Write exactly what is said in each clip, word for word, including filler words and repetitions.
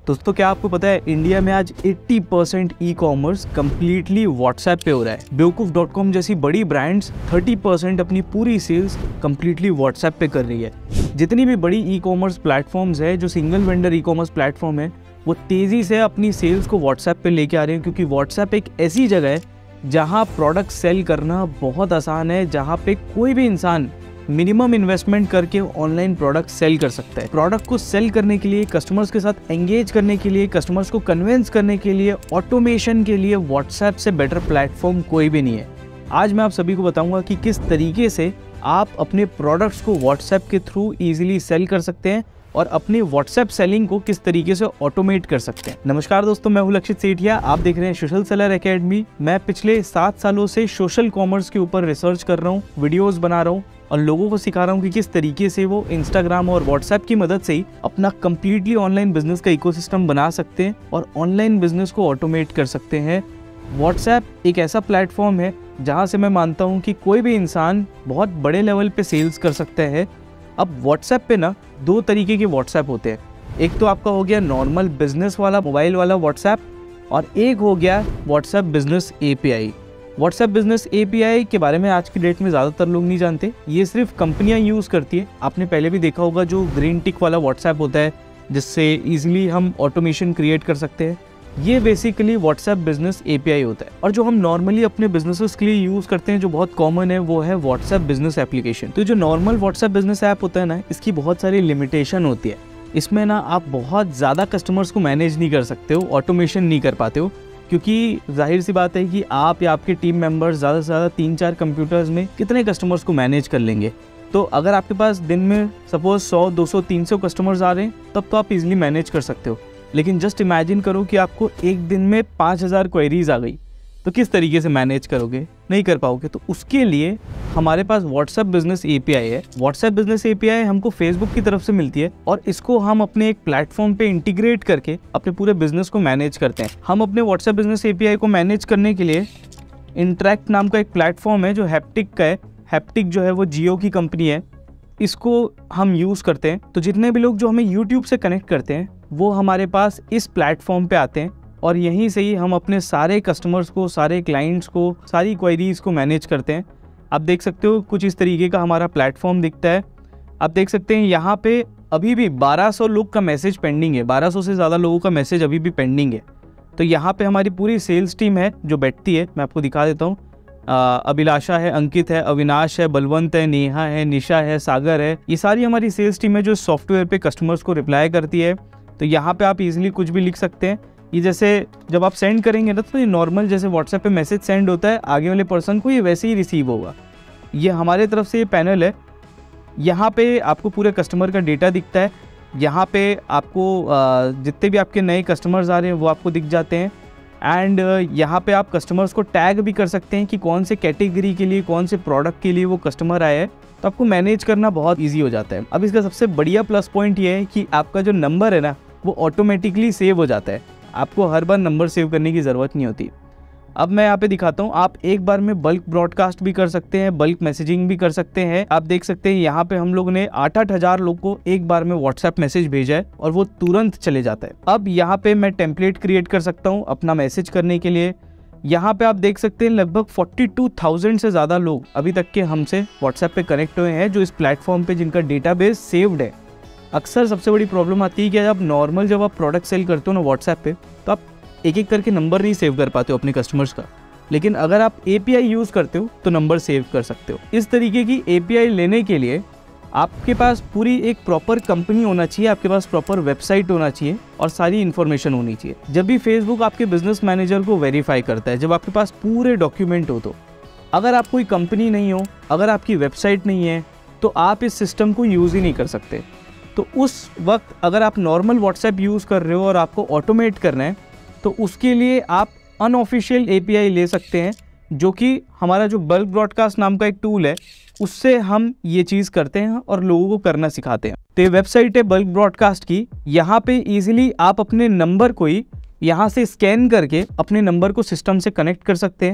दोस्तों क्या आपको पता है इंडिया में आज अस्सी percent e commerce completely WhatsApp पे हो रहा है। बेवकूफ डॉट कॉम जैसी बड़ी ब्रांड्स तीस परसेंट अपनी पूरी सेल्स कम्प्लीटली व्हाट्सएप पे कर रही है। जितनी भी बड़ी ई कॉमर्स प्लेटफॉर्म्स है, जो single vendor e commerce platform है, वो तेज़ी से अपनी सेल्स को व्हाट्सएप पे लेके आ रहे हैं, क्योंकि व्हाट्सएप एक ऐसी जगह है जहाँ प्रोडक्ट सेल करना बहुत आसान है, जहाँ पे कोई भी इंसान मिनिमम इन्वेस्टमेंट करके ऑनलाइन प्रोडक्ट सेल कर सकता है। प्रोडक्ट को सेल करने के लिए, कस्टमर्स के साथ एंगेज करने के लिए, कस्टमर्स को कन्विंस करने के लिए, ऑटोमेशन के लिए व्हाट्सएप से बेटर प्लेटफॉर्म कोई भी नहीं है। आज मैं आप सभी को बताऊंगा कि किस तरीके से आप अपने प्रोडक्ट्स को व्हाट्सएप के थ्रू इजीली सेल कर सकते हैं और अपनी व्हाट्सएप सेलिंग को किस तरीके से ऑटोमेट कर सकते हैं। नमस्कार दोस्तों, मैं हूं लक्षित सेठिया, आप देख रहे हैं सोशल सेलर एकेडमी। मैं पिछले सात सालों से सोशल कॉमर्स के ऊपर रिसर्च कर रहा हूं, वीडियोस बना रहा हूं और लोगों को सिखा रहा हूं कि किस तरीके से वो इंस्टाग्राम और व्हाट्सएप की मदद से ही अपना कंप्लीटली ऑनलाइन बिजनेस का इकोसिस्टम बना सकते हैं और ऑनलाइन बिजनेस को ऑटोमेट कर सकते हैं। व्हाट्सएप एक ऐसा प्लेटफॉर्म है जहां से मैं मानता हूं कि कोई भी इंसान बहुत बड़े लेवल पे सेल्स कर सकता है। अब व्हाट्सएप पे ना दो तरीके के व्हाट्सएप होते हैं। एक तो आपका हो गया नॉर्मल बिजनेस वाला मोबाइल वाला व्हाट्सएप, और एक हो गया WhatsApp business API. WhatsApp business API के बारे में आज की डेट में ज़्यादातर लोग नहीं जानते। ये सिर्फ कंपनियां यूज़ करती है। आपने पहले भी देखा होगा जो ग्रीन टिक वाला व्हाट्सएप होता है, जिससे ईजिली हम ऑटोमेशन क्रिएट कर सकते हैं। ये बेसिकली व्हाट्सएप बिजनेस एपीआई होता है। और जो हम नॉर्मली अपने बिजनेसेस के लिए यूज़ करते हैं, जो बहुत कॉमन है, वो है व्हाट्सएप बिजनेस एप्लीकेशन। तो जो नॉर्मल व्हाट्सएप बिजनेस ऐप होता है ना, इसकी बहुत सारी लिमिटेशन होती है। इसमें ना आप बहुत ज़्यादा कस्टमर्स को मैनेज नहीं कर सकते हो, ऑटोमेशन नहीं कर पाते हो, क्योंकि जाहिर सी बात है कि आप या आपके टीम मेंबर्स ज़्यादा से ज़्यादा तीन चार कंप्यूटर्स में कितने कस्टमर्स को मैनेज कर लेंगे। तो अगर आपके पास दिन में सपोज सौ दो सौ तीन सौ कस्टमर्स आ रहे हैं, तब तो आप इजीली मैनेज कर सकते हो। लेकिन जस्ट इमेजिन करो कि आपको एक दिन में पाँच हज़ार क्वेरीज आ गई, तो किस तरीके से मैनेज करोगे? नहीं कर पाओगे। तो उसके लिए हमारे पास व्हाट्सएप बिजनेस एपीआई है। व्हाट्सएप बिजनेस एपीआई हमको फेसबुक की तरफ से मिलती है और इसको हम अपने एक प्लेटफॉर्म पे इंटीग्रेट करके अपने पूरे बिजनेस को मैनेज करते हैं। हम अपने व्हाट्सएप बिजनेस एपीआई को मैनेज करने के लिए इंटरेक्ट नाम का एक प्लेटफॉर्म है जो हैप्टिक का है। हैप्टिक जो है वो जियो की कंपनी है, इसको हम यूज़ करते हैं। तो जितने भी लोग जो हमें यूट्यूब से कनेक्ट करते हैं, वो हमारे पास इस प्लेटफॉर्म पे आते हैं और यहीं से ही हम अपने सारे कस्टमर्स को, सारे क्लाइंट्स को, सारी क्वेरीज को मैनेज करते हैं। आप देख सकते हो कुछ इस तरीके का हमारा प्लेटफॉर्म दिखता है। आप देख सकते हैं यहाँ पे अभी भी बारह सौ लोग का मैसेज पेंडिंग है, बारह सौ से ज़्यादा लोगों का मैसेज अभी भी पेंडिंग है। तो यहाँ पे हमारी पूरी सेल्स टीम है जो बैठती है। मैं आपको दिखा देता हूँ। अभिलाषा है, अंकित है, अविनाश है, बलवंत है, नेहा है, निशा है, सागर है। ये सारी हमारी सेल्स टीम है जो सॉफ्टवेयर पे कस्टमर्स को रिप्लाई करती है। तो यहाँ पे आप इजीली कुछ भी लिख सकते हैं। ये जैसे जब आप सेंड करेंगे ना, तो ये नॉर्मल जैसे व्हाट्सएप पे मैसेज सेंड होता है आगे वाले पर्सन को, ये वैसे ही रिसीव होगा। ये हमारे तरफ से ये पैनल है। यहाँ पे आपको पूरे कस्टमर का डेटा दिखता है। यहाँ पे आपको जितने भी आपके नए कस्टमर्स आ रहे हैं वो आपको दिख जाते हैं। एंड यहाँ पे आप कस्टमर्स को टैग भी कर सकते हैं कि कौन से कैटेगरी के लिए, कौन से प्रोडक्ट के लिए वो कस्टमर आया है। तो आपको मैनेज करना बहुत ईजी हो जाता है। अब इसका सबसे बढ़िया प्लस पॉइंट ये है कि आपका जो नंबर है ना, वो ऑटोमेटिकली सेव हो जाता है। आपको हर बार नंबर सेव करने की ज़रूरत नहीं होती। अब मैं यहाँ पे दिखाता हूँ। आप एक बार में बल्क ब्रॉडकास्ट भी कर सकते हैं, बल्क मैसेजिंग भी कर सकते हैं। आप देख सकते हैं यहाँ पे हम लोग ने आठ आठ हज़ार लोग को एक बार में व्हाट्सएप मैसेज भेजा है और वो तुरंत चले जाता है। अब यहाँ पे मैं टेम्पलेट क्रिएट कर सकता हूँ अपना मैसेज करने के लिए। यहाँ पे आप देख सकते हैं लगभग बयालीस हज़ार से ज़्यादा लोग अभी तक के हमसे व्हाट्सएप पे कनेक्ट हुए हैं, जो इस प्लेटफॉर्म पे जिनका डेटाबेस सेव्ड है। अक्सर सबसे बड़ी प्रॉब्लम आती है कि जब नॉर्मल जब आप प्रोडक्ट सेल करते हो ना व्हाट्सएप पे, तो आप एक एक करके नंबर नहीं सेव कर पाते हो अपने कस्टमर्स का। लेकिन अगर आप एपीआई यूज़ करते हो तो नंबर सेव कर सकते हो। इस तरीके की एपीआई लेने के लिए आपके पास पूरी एक प्रॉपर कंपनी होना चाहिए, आपके पास प्रॉपर वेबसाइट होना चाहिए और सारी इन्फॉर्मेशन होनी चाहिए। जब भी फेसबुक आपके बिजनेस मैनेजर को वेरीफाई करता है, जब आपके पास पूरे डॉक्यूमेंट हो, तो अगर आप कोई कंपनी नहीं हो, अगर आपकी वेबसाइट नहीं है, तो आप इस सिस्टम को यूज़ ही नहीं कर सकते। तो उस वक्त अगर आप नॉर्मल व्हाट्सएप यूज़ कर रहे हो और आपको ऑटोमेट करना है, तो उसके लिए आप अनऑफिशियल एपीआई ले सकते हैं, जो कि हमारा जो बल्क ब्रॉडकास्ट नाम का एक टूल है, उससे हम ये चीज़ करते हैं और लोगों को करना सिखाते हैं। तो ये वेबसाइट है बल्क ब्रॉडकास्ट की। यहाँ पे इजीली आप अपने नंबर को ही यहाँ से स्कैन करके अपने नंबर को सिस्टम से कनेक्ट कर सकते हैं।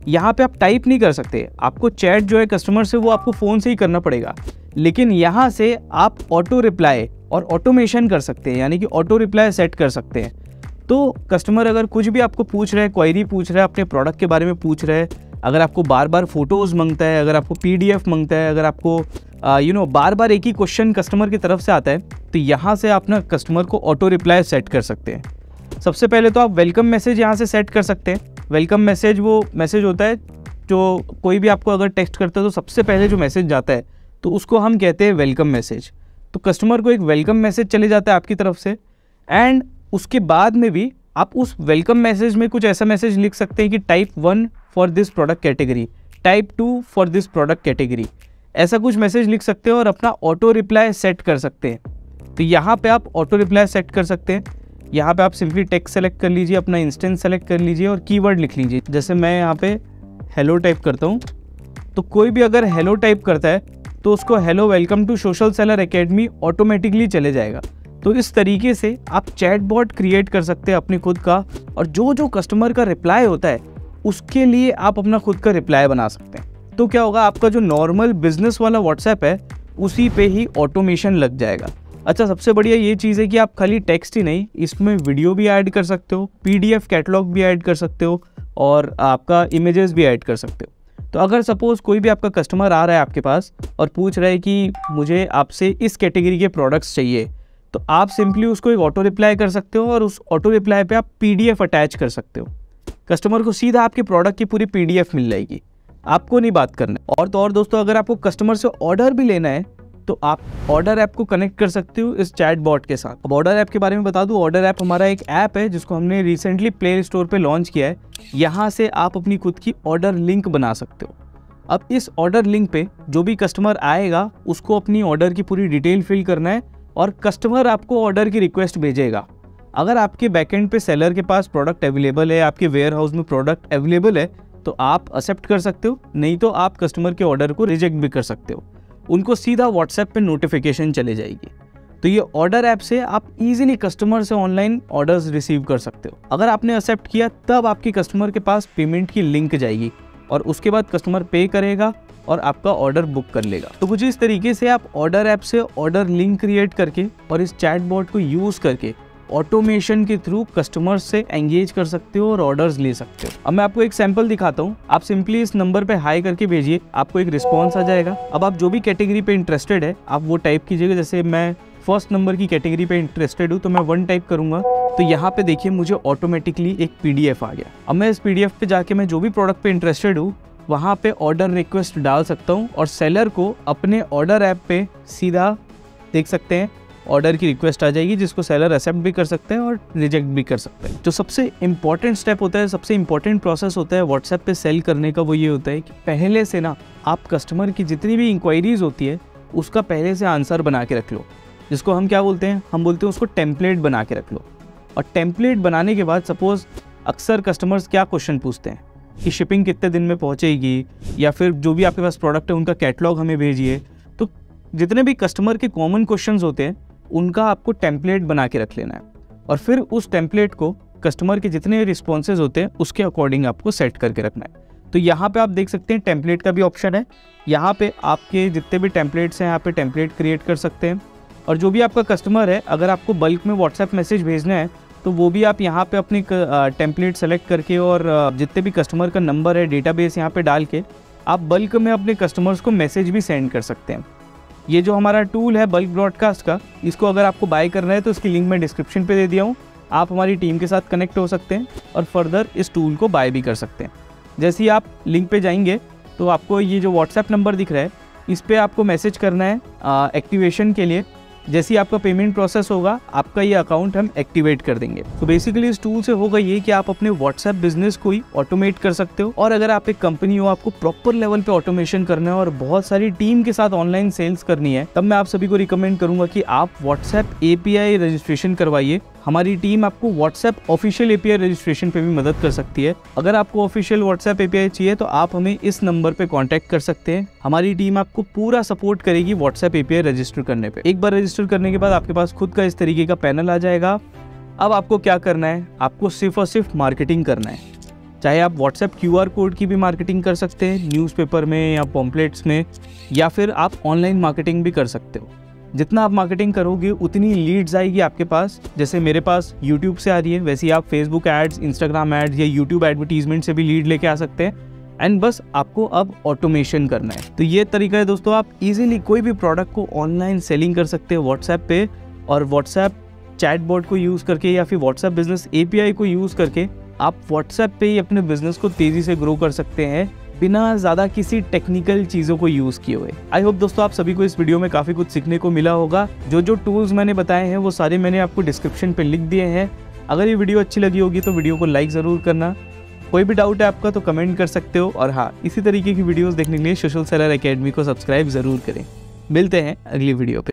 यहाँ पे आप टाइप नहीं कर सकते, आपको चैट जो है कस्टमर से वो आपको फ़ोन से ही करना पड़ेगा। लेकिन यहाँ से आप ऑटो रिप्लाई और ऑटोमेशन कर सकते हैं, यानी कि ऑटो रिप्लाई सेट कर सकते हैं। तो कस्टमर अगर कुछ भी आपको पूछ रहा है, क्वेरी पूछ रहा है, अपने प्रोडक्ट के बारे में पूछ रहा है, अगर आपको बार बार फोटोज़ मांगता है, अगर आपको पीडीएफ मांगता है, अगर आपको यू नो बार बार एक ही क्वेश्चन कस्टमर की तरफ से आता है, तो यहाँ से आप ना कस्टमर को ऑटो रिप्लाई सेट कर सकते हैं। सबसे पहले तो आप वेलकम मैसेज यहाँ से सेट कर सकते हैं। वेलकम मैसेज वो मैसेज होता है जो कोई भी आपको अगर टेक्स्ट करता है तो सबसे पहले जो मैसेज जाता है तो उसको हम कहते हैं वेलकम मैसेज। तो कस्टमर को एक वेलकम मैसेज चले जाता है आपकी तरफ से, एंड उसके बाद में भी आप उस वेलकम मैसेज में कुछ ऐसा मैसेज लिख सकते हैं कि type one for this product category, type two for this product category, ऐसा कुछ मैसेज लिख सकते हैं और अपना ऑटो रिप्लाई सेट कर सकते हैं। तो यहाँ पे आप ऑटो रिप्लाई सेट कर सकते हैं। यहाँ पे आप सिंपली टेक्स्ट सेलेक्ट कर लीजिए, अपना इंस्टेंस सेलेक्ट कर लीजिए और कीवर्ड लिख लीजिए। जैसे मैं यहाँ पे हेलो टाइप करता हूँ, तो कोई भी अगर हेलो टाइप करता है तो उसको hello welcome to social seller academy automatically चले जाएगा। तो इस तरीके से आप चैट बॉट क्रिएट कर सकते हैं अपनी खुद का, और जो जो कस्टमर का रिप्लाई होता है उसके लिए आप अपना खुद का रिप्लाई बना सकते हैं। तो क्या होगा, आपका जो नॉर्मल बिजनेस वाला व्हाट्सएप है उसी पे ही ऑटोमेशन लग जाएगा। अच्छा, सबसे बढ़िया ये चीज़ है कि आप खाली टेक्स्ट ही नहीं, इसमें वीडियो भी ऐड कर सकते हो, पीडीएफ कैटलॉग भी ऐड कर सकते हो और आपका इमेजेस भी ऐड कर सकते हो। तो अगर सपोज़ कोई भी आपका कस्टमर आ रहा है आपके पास और पूछ रहा है कि मुझे आपसे इस कैटेगरी के प्रोडक्ट्स चाहिए, तो आप सिंपली उसको एक ऑटो रिप्लाई कर सकते हो और उस ऑटो रिप्लाई पे आप पीडीएफ अटैच कर सकते हो। कस्टमर को सीधा आपके प्रोडक्ट की पूरी पीडीएफ मिल जाएगी, आपको नहीं बात करना। और तो और दोस्तों, अगर आपको कस्टमर से ऑर्डर भी लेना है तो आप ऑर्डर ऐप को कनेक्ट कर सकते हो इस चैट बॉट के साथ। अब ऑर्डर ऐप के बारे में बता दूं, ऑर्डर ऐप हमारा एक ऐप है जिसको हमने रिसेंटली प्ले स्टोर पे लॉन्च किया है। यहाँ से आप अपनी खुद की ऑर्डर लिंक बना सकते हो। अब इस ऑर्डर लिंक पे जो भी कस्टमर आएगा उसको अपनी ऑर्डर की पूरी डिटेल फिल करना है और कस्टमर आपको ऑर्डर की रिक्वेस्ट भेजेगा। अगर आपके बैकएंड पे सेलर के पास प्रोडक्ट अवेलेबल है, आपके वेयर हाउस में प्रोडक्ट अवेलेबल है, तो आप एक्सेप्ट कर सकते हो, नहीं तो आप कस्टमर के ऑर्डर को रिजेक्ट भी कर सकते हो। उनको सीधा व्हाट्सएप पे नोटिफिकेशन चले जाएगी। तो ये ऑर्डर ऐप से आप इजीली कस्टमर से ऑनलाइन ऑर्डर्स रिसीव कर सकते हो। अगर आपने एक्सेप्ट किया तब आपके कस्टमर के पास पेमेंट की लिंक जाएगी और उसके बाद कस्टमर पे करेगा और आपका ऑर्डर बुक कर लेगा। तो कुछ इस तरीके से आप ऑर्डर ऐप से ऑर्डर लिंक क्रिएट करके और इस चैट बॉट को यूज़ करके ऑटोमेशन के थ्रू कस्टमर से एंगेज कर सकते हो और ऑर्डर्स ले सकते हो। अब मैं आपको एक सैंपल दिखाता हूँ। आप सिंपली इस नंबर पे हाई करके भेजिए, आपको एक रिस्पॉन्स आ जाएगा। अब आप जो भी कैटेगरी पे इंटरेस्टेड है आप वो टाइप कीजिएगा। जैसे मैं फर्स्ट नंबर की कैटेगरी पे इंटरेस्टेड हूँ तो मैं वन टाइप करूंगा, तो यहाँ पे देखिए मुझे ऑटोमेटिकली एक पीडीएफ आ गया। अब मैं इस पीडीएफ पे जाके मैं जो भी प्रोडक्ट पे इंटरेस्टेड हूँ वहाँ पे ऑर्डर रिक्वेस्ट डाल सकता हूँ और सेलर को अपने ऑर्डर ऐप पे सीधा देख सकते हैं ऑर्डर की रिक्वेस्ट आ जाएगी, जिसको सेलर एक्सेप्ट भी कर सकते हैं और रिजेक्ट भी कर सकते हैं। जो सबसे इंपॉर्टेंट स्टेप होता है, सबसे इंपॉर्टेंट प्रोसेस होता है व्हाट्सएप पे सेल करने का, वो ये होता है कि पहले से ना आप कस्टमर की जितनी भी इंक्वायरीज होती है उसका पहले से आंसर बना के रख लो, जिसको हम क्या बोलते हैं, हम बोलते हैं उसको टेम्पलेट बना के रख लो। और टेम्पलेट बनाने के बाद सपोज अक्सर कस्टमर्स क्या क्वेश्चन पूछते हैं कि शिपिंग कितने दिन में पहुंचेगी, या फिर जो भी आपके पास प्रोडक्ट है उनका कैटलॉग हमें भेजिए। तो जितने भी कस्टमर के कॉमन क्वेश्चंस होते हैं उनका आपको टेम्पलेट बना के रख लेना है और फिर उस टेम्पलेट को कस्टमर के जितने रिस्पॉन्सेज होते हैं उसके अकॉर्डिंग आपको सेट करके रखना है। तो यहाँ पे आप देख सकते हैं टेम्पलेट का भी ऑप्शन है। यहाँ पे आपके जितने भी टेम्पलेट्स हैं यहाँ पे टेम्पलेट क्रिएट कर सकते हैं। और जो भी आपका कस्टमर है, अगर आपको बल्क में व्हाट्सएप मैसेज भेजना है तो वो भी आप यहाँ पे अपनी टेम्पलेट सेलेक्ट करके और जितने भी कस्टमर का नंबर है डेटाबेस यहाँ पे डाल के आप बल्क में अपने कस्टमर्स को मैसेज भी सेंड कर सकते हैं। ये जो हमारा टूल है बल्क ब्रॉडकास्ट का, इसको अगर आपको बाय करना है तो इसकी लिंक मैं डिस्क्रिप्शन पे दे दिया हूँ। आप हमारी टीम के साथ कनेक्ट हो सकते हैं और फर्दर इस टूल को बाय भी कर सकते हैं। जैसे ही आप लिंक पे जाएंगे तो आपको ये जो व्हाट्सएप नंबर दिख रहा है इस पर आपको मैसेज करना है एक्टिवेशन के लिए। जैसे ही आपका पेमेंट प्रोसेस होगा आपका ये अकाउंट हम एक्टिवेट कर देंगे। तो बेसिकली इस टूल से होगा ये कि आप अपने व्हाट्सएप बिजनेस को ही ऑटोमेट कर सकते हो। और अगर आप एक कंपनी हो, आपको प्रॉपर लेवल पे ऑटोमेशन करना है और बहुत सारी टीम के साथ ऑनलाइन सेल्स करनी है, तब मैं आप सभी को रिकमेंड करूंगा कि आप व्हाट्सएप एपीआई रजिस्ट्रेशन करवाइए। हमारी टीम आपको व्हाट्सएप ऑफिशियल एपीआई रजिस्ट्रेशन पे भी मदद कर सकती है। अगर आपको ऑफिशियल व्हाट्सएप एपीआई चाहिए तो आप हमें इस नंबर पे कांटेक्ट कर सकते हैं। हमारी टीम आपको पूरा सपोर्ट करेगी व्हाट्सएप एपीआई रजिस्टर करने पे। एक बार रजिस्टर करने के बाद आपके पास खुद का इस तरीके का पैनल आ जाएगा। अब आपको क्या करना है, आपको सिर्फ और सिर्फ मार्केटिंग करना है। चाहे आप व्हाट्सएप क्यूआर कोड की भी मार्केटिंग कर सकते हैं न्यूज़पेपर में या पॉम्पलेट्स में, या फिर आप ऑनलाइन मार्केटिंग भी कर सकते हो। जितना आप मार्केटिंग करोगे उतनी लीड्स आएगी आपके पास। जैसे मेरे पास यूट्यूब से आ रही है, वैसे ही आप फेसबुक एड्स, इंस्टाग्राम एड्स या यूट्यूब एडवर्टीजमेंट से भी लीड लेके आ सकते हैं। एंड बस आपको अब ऑटोमेशन करना है। तो ये तरीका है दोस्तों, आप इजीली कोई भी प्रोडक्ट को ऑनलाइन सेलिंग कर सकते हो व्हाट्सएप पे, और व्हाट्सएप चैटबॉट को यूज़ करके या फिर व्हाट्सएप बिजनेस एपीआई को यूज़ करके आप व्हाट्सएप पे ही अपने बिजनेस को तेज़ी से ग्रो कर सकते हैं बिना ज़्यादा किसी टेक्निकल चीज़ों को यूज़ किए हुए। आई होप दोस्तों आप सभी को इस वीडियो में काफ़ी कुछ सीखने को मिला होगा। जो जो टूल्स मैंने बताए हैं वो सारे मैंने आपको डिस्क्रिप्शन पे लिख दिए हैं। अगर ये वीडियो अच्छी लगी होगी तो वीडियो को लाइक ज़रूर करना। कोई भी डाउट है आपका तो कमेंट कर सकते हो, और हाँ, इसी तरीके की वीडियोस देखने के लिए सोशल सेलर एकेडमी को सब्सक्राइब ज़रूर करें। मिलते हैं अगली वीडियो पे।